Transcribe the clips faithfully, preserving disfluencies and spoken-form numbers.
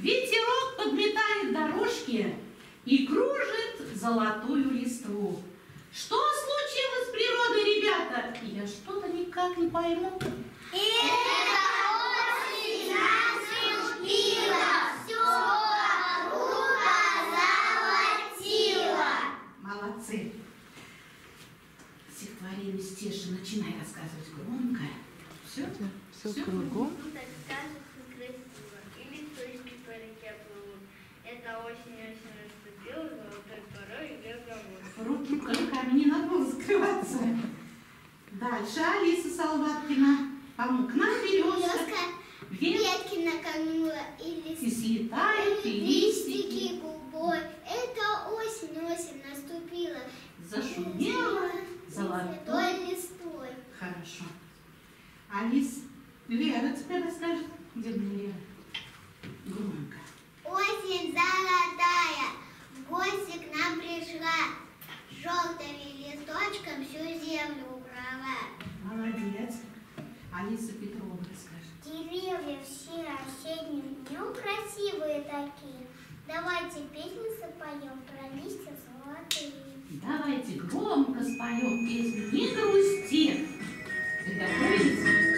Ветерок подметает дорожки и кружит золотую листву. Что случилось с природой, ребята? Я что-то никак не пойму. Это осень наступила, все вокруг озолотила. Молодцы. Стихотворение Стеша, начинай рассказывать громко. Все? Все, все кругом. Так сказочно красиво, и листочки по реке плывут. Это осень, осень наступила, золотой порой и газовод. Руки руками не надо было закрываться. Дальше Алиса Солдаткина. К нам березка. Ветки наканула и И листики. слетают листики. Листики губой. Это осень, осень наступила. Зашумела золотой. Золотой листвой. Хорошо. Алис, Лера теперь расскажет. Где мне Лера? Громко. Осень золотая, в гости к нам пришла, желтыми листочком всю землю убрала. Молодец. Алиса Петрова расскажет. Деревья все осенним днем красивые такие. Давайте песню запоем про листья золотые. Давайте громко споем песню «Не грусти». Вы готовитесь?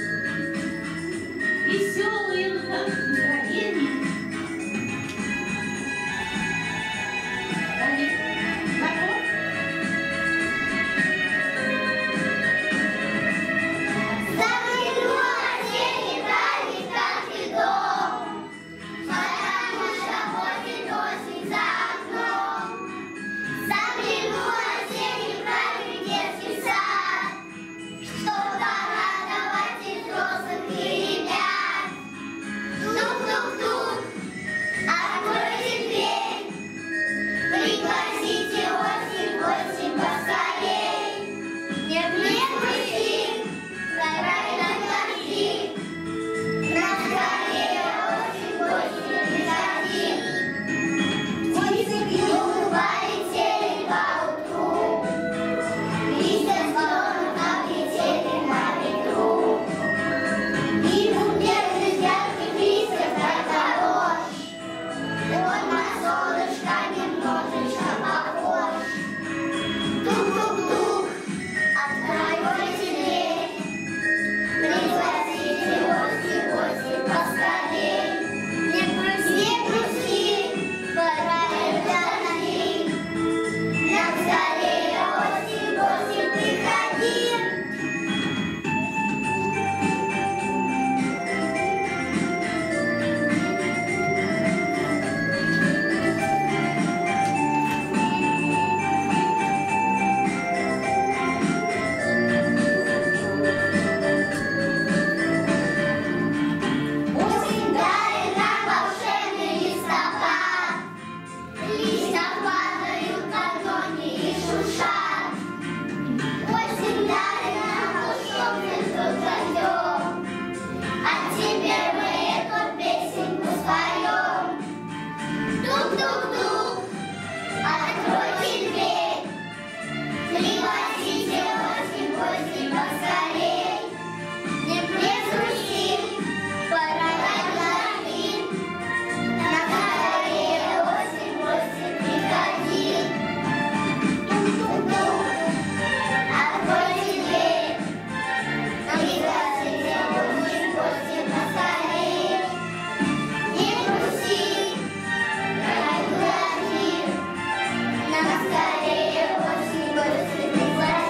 Веселые настроения. Давид, готов? Загляну осенний праздник в каждый дом, потому что осень, осень за окном. Загляну осенний праздник в детский сад, чтоб порадовать и взрослых, и ребят. Тук-тук-тук, откройте дверь, пригласите осень, осень поскорей. Не грусти, давай на дожди, нам скорее осень, осень приходи. Птицы к югу полетели поутру, листья с клонов облетели на ветру. И букет из ярких листьев так хорош, он на солнышко немножечко похож. Тук-тук-тук, откройте дверь, пригласите осень, осень поскорей. Не грусти, не грусти, пора и дожди, нам скорее осень, осень приходи. Осень дарит нам волшебный листопад, листья падают на ладони и шуршат. Осень дарит нам волшебный взрыв, а теперь мы эту песенку споем. Тук-тук-тук, откройте дверь, пригласите осень, осень поскорей. Не грусти, пора на дожди, нам скорее осень, осень приходи. Тук-тук-тук, откройте дверь, пригласите осень, осень поскорей. Не грусти, пора на дожди, нам скорее осень, осень приходи.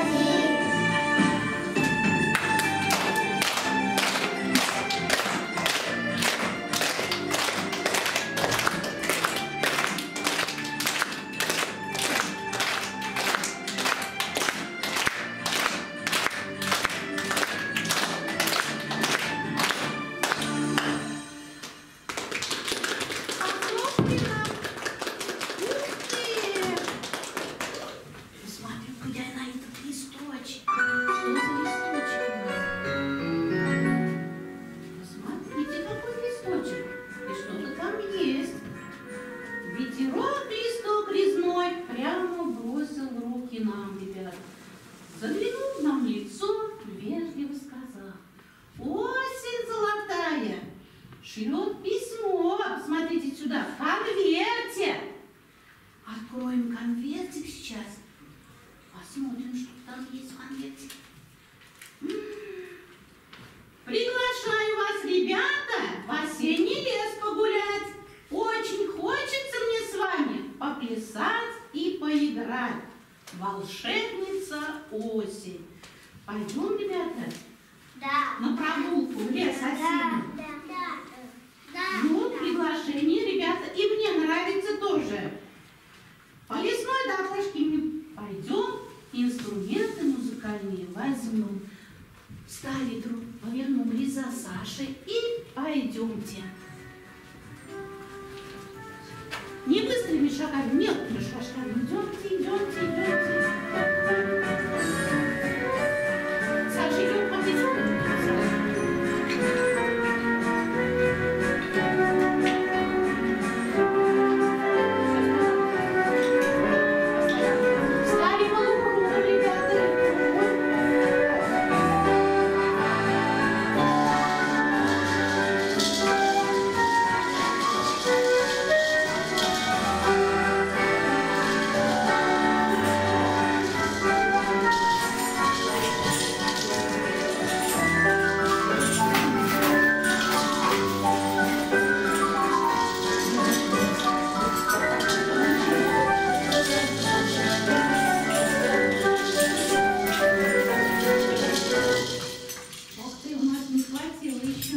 Посмотрю-ка я на этот листочек. Что за листочек у нас? Посмотрите, какой листочек. И что-то там есть. Ветерок листок резной прямо бросил руки нам, ребят. Заглянул нам в лицо, вежливо сказал: осень золотая шлет письмо. Смотрите сюда. волшебница осень. Пойдем, ребята, Да. на прогулку в лес осенний. Да, да, да. Вот приглашение, ребята, и мне нравится тоже. По лесной дорожке мы пойдем, инструменты музыкальные возьмем. Встали друг, повернулись за Сашей и пойдемте. Не быстрыми шагами, мелкими шажками. Идемте, идемте, идемте. Саша, идем потихоньку. Встали полукругом, ребята. Ох ты, у нас не хватило еще.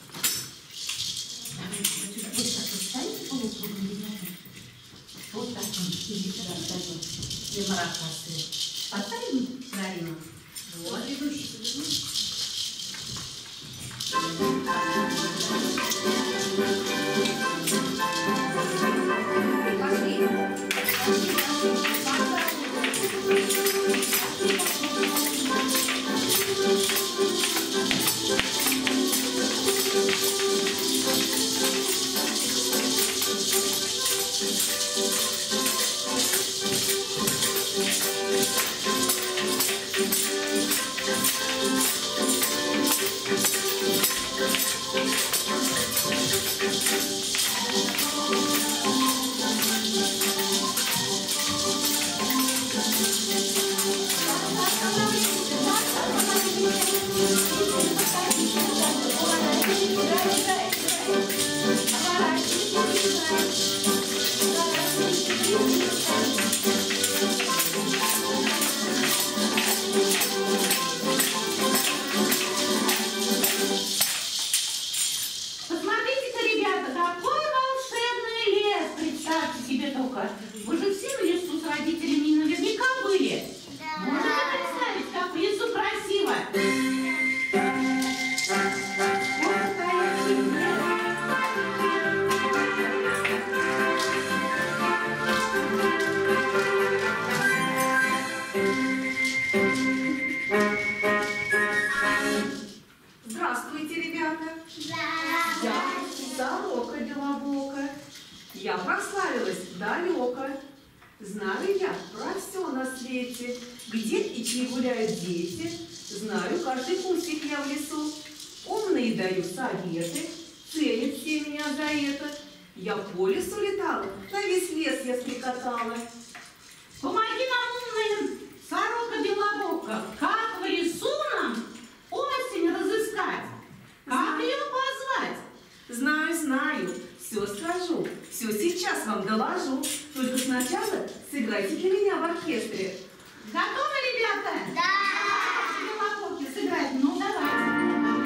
Давайте вот сюда. Вот так вот ставите полукругом, ребята. Вот так он. Или сюда встаем. Для маракасы. Поставим Дарину? Вот. Пошли. Посмотрите-ка, ребята, какой волшебный лес! Представьте себе только. Вы же все в лесу с родителями наверняка были. Можете представить, как в лесу красиво? Вот настоящий лес. Здравствуйте, ребята! Я сорока белобока. Я прославилась далеко. Знаю я про все на свете, где и чьи гуляют дети. Знаю каждый кустик я в лесу. Умные даю советы, ценят все меня за это. Я по лесу летала, на весь лес я стрекотала. Помоги нам, умная сорока белобока, как в лесу нам осень разыскать? Как ее позвать? Знаю, знаю, все скажу, все сейчас вам доложу. Только сначала сыграйте для меня в оркестре. Готовы, ребята? Да. Белобоки сыграть? Ну, давайте.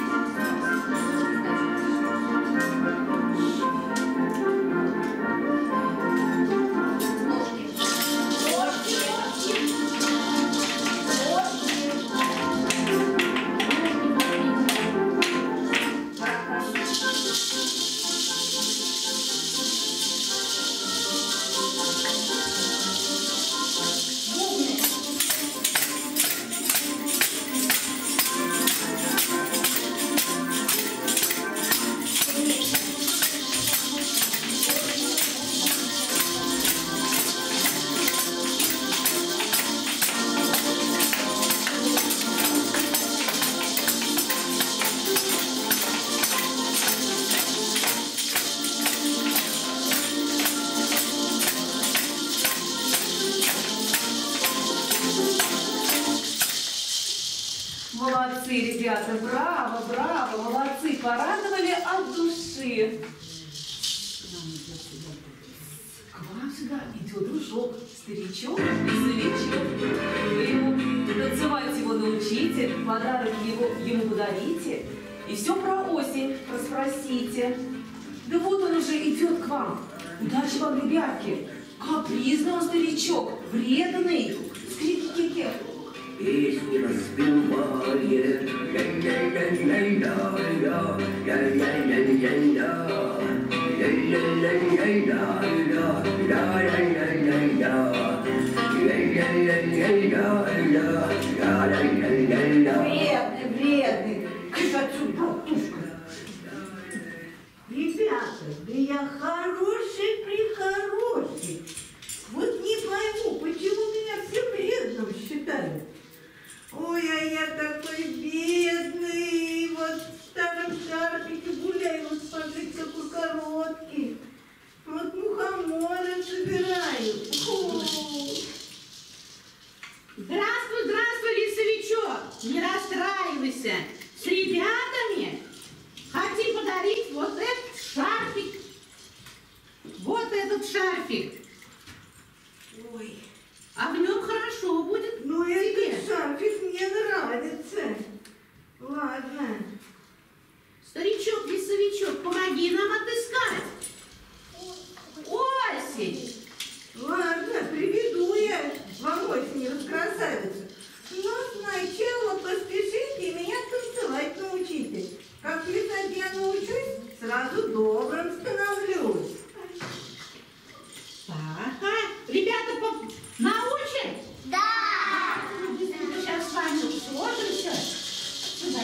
Молодцы, ребята, браво, браво, молодцы, порадовали от души. К вам сюда идет дружок, старичок и лесовичок. Вы ему танцевать его научите, подарок его, ему подарите и все про осень расспросите. Да вот он уже идет к вам. Удачи вам, ребятки. Капризный он старичок, вредный. Скрипки-ки-ки. Песни распевает, ля-ля-ля-ля-ля-ля, ля-ля-ля-ля-ля, ля-ля-ля-ля-ля-ля-ля-ля-ля-ля-ля-ля-ля-ля-ля-ля-ля. Вредный, вредный. Кыш отсюда, братушка. Ребята, да я хороший-прихороший. Вот не пойму, почему меня все вредным считают. Ой, а я такой бедный, вот в старом шарфике гуляю, вот смотрите, какой короткий. Вот мухомора собираю. Фу. Здравствуй, здравствуй, лесовичок! Не расстраивайся. С ребятами хотим подарить вот этот шарфик. Вот этот шарфик. Ой, А в нем хорошо будет. ну тебе. этот шарфик мне нравится. Ладно. Старичок, лесовичок, помоги нам отыскать. Осень. Ладно, приведу я вам осень, раскрасавицу. Но сначала поспешите меня танцевать научите. Как плясать я научусь, сразу добрым становлюсь. Ага. Ребята, по- научим? Да! Мы сейчас с вами сложимся. Сюда.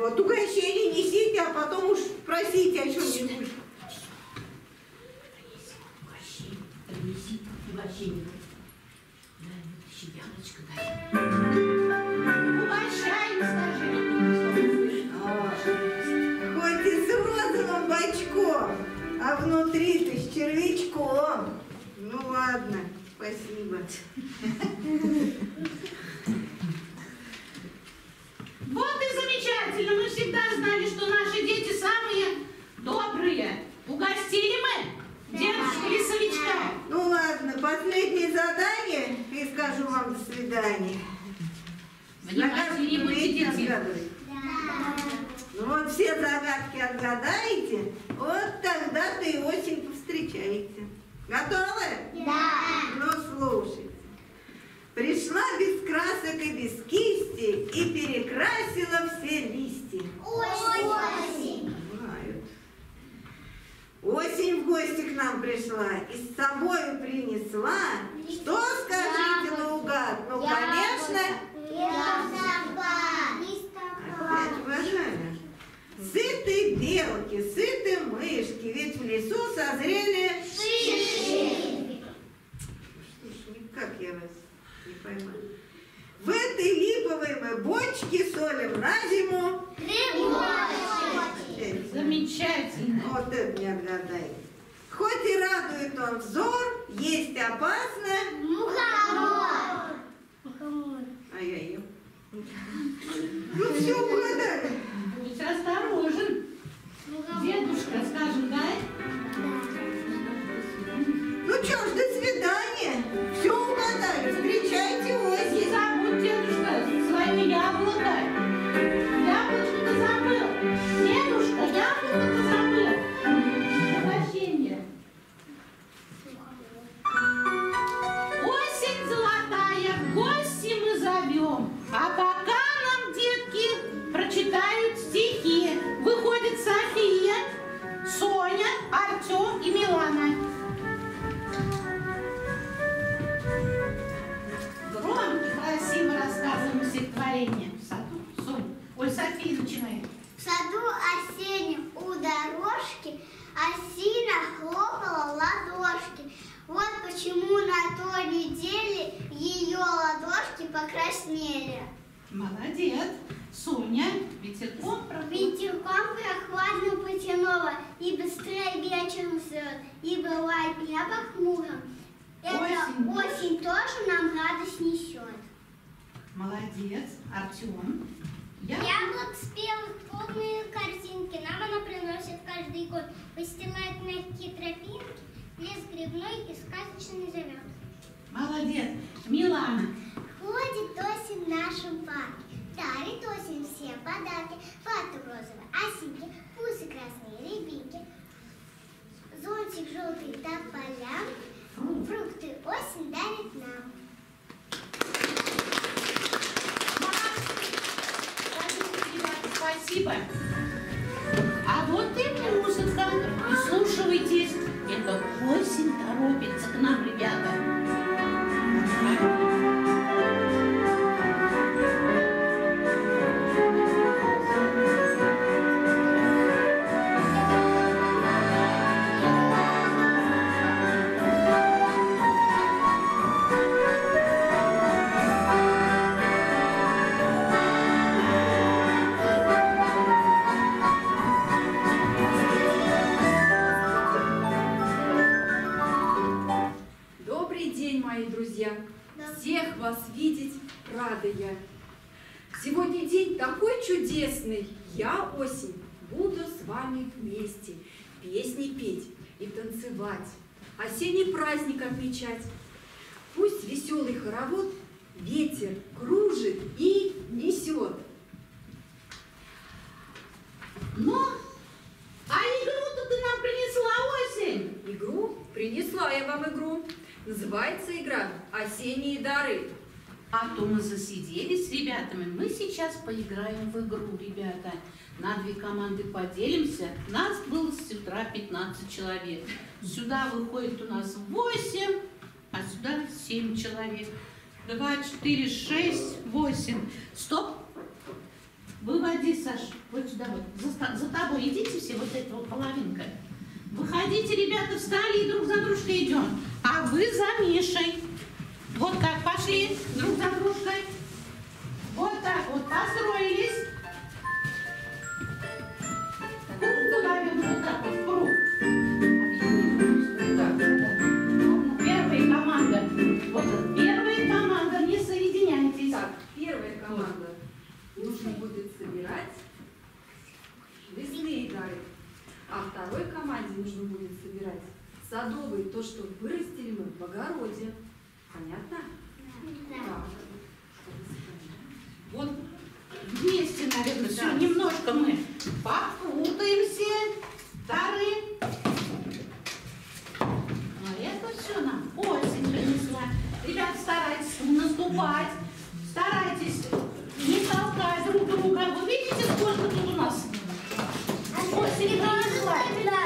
Вот угощение несите, а потом уж просите о чем-нибудь. Угощение, принеси угощение. Дай, вытащи, Яночка, дай. Угощай, скажи. Хоть и с розовым бочком, а внутри-то с червячком. Ну ладно, спасибо. Вот и замечательно. Мы всегда знали, что наши дети самые добрые. Угостили мы дедушку лесовичка. Ну ладно, последнее задание, и скажу вам до свидания. Внимательнее будьте, умеете дети. отгадывать? Ну вот все загадки отгадаете, вот тогда-то и осень повстречаете. Готовы? Да. Ну слушайте. Пришла без красок и без кисти и перекрасила все листья. Осень. Знают. Осень в гости к нам пришла и с собой принесла. Что скажите наугад? Ну, конечно, опять уважали. Сытые белки, сытые мышки, ведь в лесу созрели... Что ж, никак я вас не поймаю. В этой липовой мы бочке солим на зиму. Опять. Замечательно. Вот это не отгадай. Хоть и радует он взор, есть опасно. А я ем. Ну все угадали. Будь осторожен. Дедушка, скажем, дай. Ну что ж, до свидания. Все угадали. Встречайте Не осень. забудь, дедушка, свои яблоко. Яблочко-то забыл. Дедушка, яблоко-то забыл. Угощение. Осень золотая, в гости мы зовем. А пока нам, детки, прочитают стихи. Выходит София, Соня, Артем и Милана. Громко, красиво рассказываем стихотворение. В саду, Сонь. Ой, София, начинай. В саду осеннем у дорожки осина хлопала ладошки. Вот почему на той неделе ее ладошки покраснели. Молодец. Соня, ветерком проходит. Ветерком прохладно потянуло, и быстрее вечером слет, и бывает небо хмурым. Это Осень. осень тоже нам радость несет. Молодец. Артем. Я... Яблок спелых полные корзинки, нам она приносит каждый год. Выстилает мягкие тропинки, лес грибной и сказочный зовет. Молодец. Милана. Ходит осень в нашем парке, дарит осень всем подарки. Фату розовые, осинки, пусы красные, рябинки, зонтик желтый тополя, фрукты осень дарит нам. Спасибо. А вот и музыка. Прислушивайтесь. Это осень торопится к нам, ребята. Добрый день, мои друзья! Всех вас видеть рада я. Сегодня день такой чудесный. Я, осень, буду с вами вместе песни петь и танцевать, осенний праздник отмечать. Пусть веселый хоровод ветер кружит и несет. Ну, а игру-то ты нам принесла, осень? Игру? Принесла я вам игру. Называется игра «Осенние дары». А то мы засиделись с ребятами. Мы сейчас поиграем в игру, ребята. На две команды поделимся. Нас было с утра пятнадцать человек. Сюда выходит у нас восемь, а сюда семь человек. Два, четыре, шесть, восемь. Стоп. Выводи, Саш, вот сюда вот. За, за тобой идите все, вот эта вот половинка. Выходите, ребята, встали и друг за дружкой идем. А вы за Мишей. Вот так пошли друг за дружкой. Вот так вот построились. Круг ловим, вот так вот, круг. Первая команда. Вот первая команда, не соединяйтесь. Так, первая команда нужно будет собирать лесные дары, а второй команде нужно будет собирать садовые, то, что вырастили мы в огороде. Понятно? Да. Вот вместе, наверное, все, немножко мы попутаемся. Дары. А это все нам осень принесла. Ребят, старайтесь наступать, старайтесь не толкать друг друга. Вы видите, сколько тут у нас осень принесла?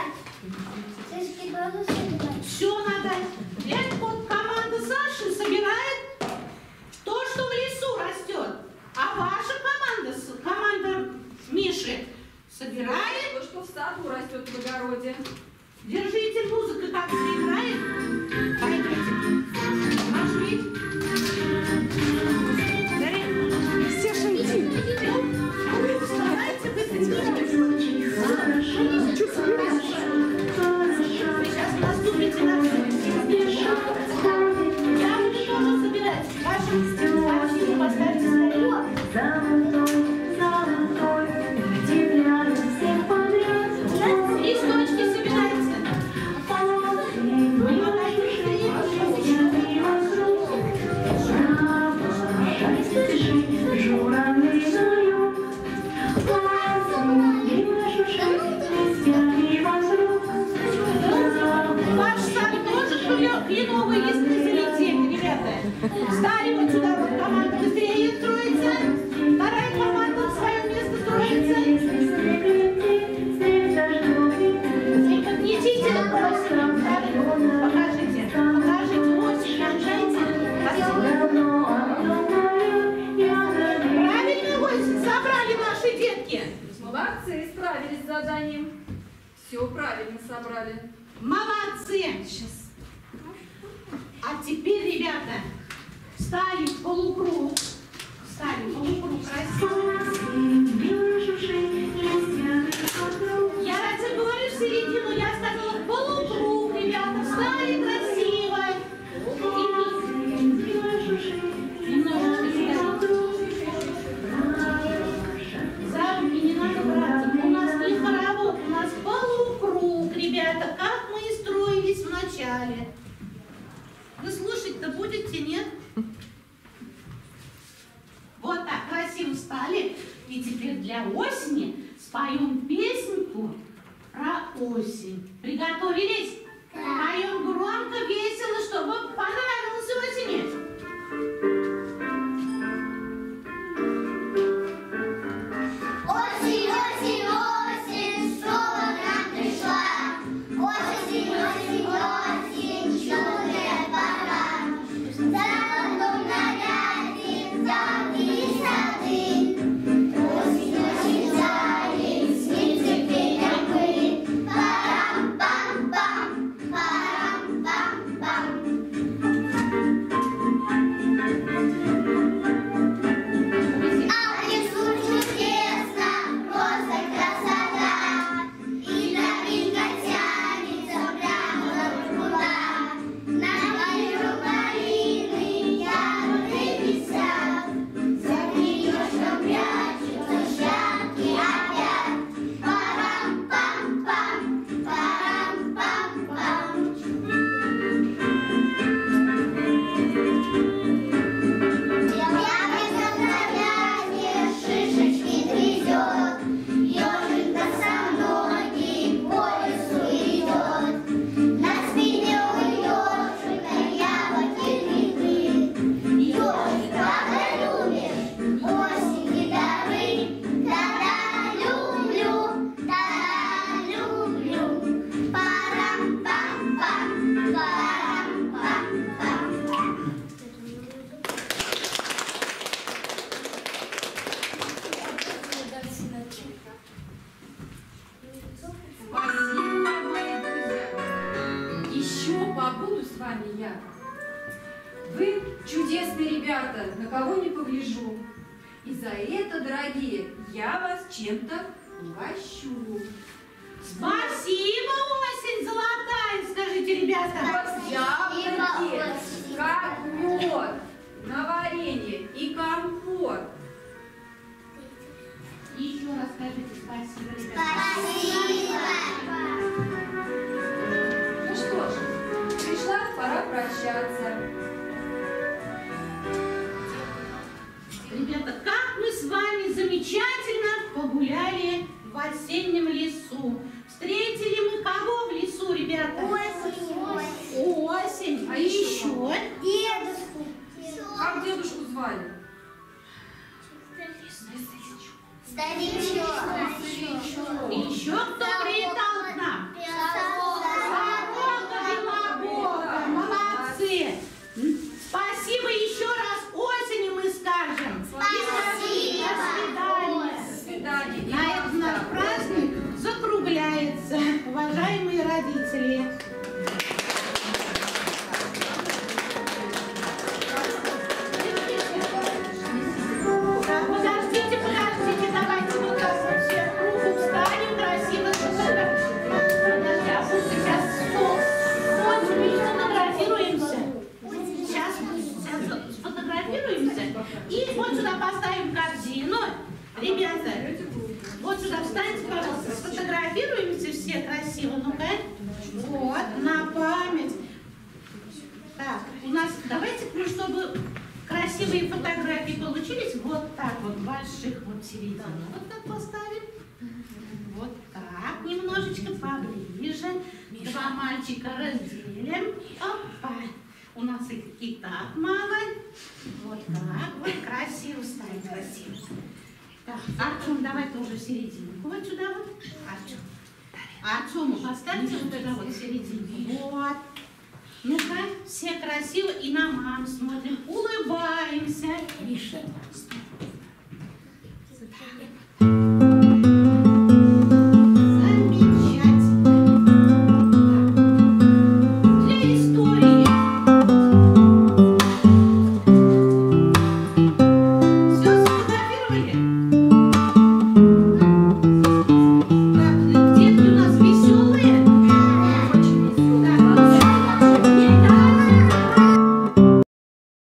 Все надо. Глянь, вот команда Саши собирает то, что в лесу растет. А ваша команда, команда Миши, собирает То, что в саду растет в огороде. Держите, музыка как заиграет. Пойдете. Пошли. Стеша, иди. Вставайте быстрее. Сейчас наступите на все. Я буду тоже собирать. Ваши картины поставьте скорее. Листочки собирайте. Ваш сад тоже кленовые листы залетели, ребята. Встали вот сюда, вот команда быстрее строится. Вторая команда в свое место строится. Несите на осень. Покажите. Покажите осень, кончайте. Правильно осень собрали наши детки. Молодцы, справились с заданием. Все правильно собрали. Молодцы. Сейчас. А теперь, ребята, встали в полукруг. Встали в полукруг. Красиво. Я разве говорю в середину, я сказала полукруг, ребята. Встали красиво. И немножечко сюда. За руки не надо браться. У нас не хоровод, у нас полукруг, ребята. Как мы и строились в начале. Вы слушать-то будете, нет? Вот так красиво встали. И теперь для осени споем песенку про осень. Приготовились? Да. Поем громко, весело, чтобы понравилось осени. Осень, осень, осень, снова к нам пришла. Осень, осень, осень, чудная пора. За окном нарядит замки сады. Осень, осень, залит, снится пеленкой. Парам-пам-пам, парам-пам-пам. побуду с вами я. Вы чудесные ребята, на кого не погляжу. И за это, дорогие, я вас чем-то угощу. Спасибо, осень золотая, скажите, ребята. Яблоки, как мед, на варенье и компот. Еще раз скажите спасибо, ребята. Спасибо. Ну что ж, пришла пора прощаться. Ребята, как мы с вами замечательно погуляли в осеннем лесу. Встретили мы кого в лесу, ребята? Осень. Осень. А А еще еще? кого? Дедушку. Как дедушку звали? Старичок. И еще кто прилетал к нам? Сорока белобока. Молодцы. Спасибо еще раз осени мы скажем. И Спасибо. до свидания. До свидания. И На вам этом наш здравия. праздник закругляется, уважаемые родители. Так, подождите, подождите, давайте мы как все в кругу встанем красиво. Подожди, а пусть сейчас стол. Вот мы сфотографируемся. Сейчас, сейчас сфотографируемся. И вот сюда поставим корзину. Ребята, вот сюда встаньте, пожалуйста, сфотографируемся все красиво. Ну-ка. Вот, на память. Так, у нас, давайте, ну, чтобы красивые фотографии получились, вот так вот, больших вот середину. Вот так поставим. Вот так, немножечко поближе. Два мальчика разделим. Опа. У нас их и так мало. Вот так, вот красиво ставим, красиво. Так, Артем, давай тоже в серединку. Вот сюда вот. Артем. Артему поставьте вот это вот в серединку. Вот. Ну-ка, все красиво и на маму смотрим. Улыбаемся. Миша,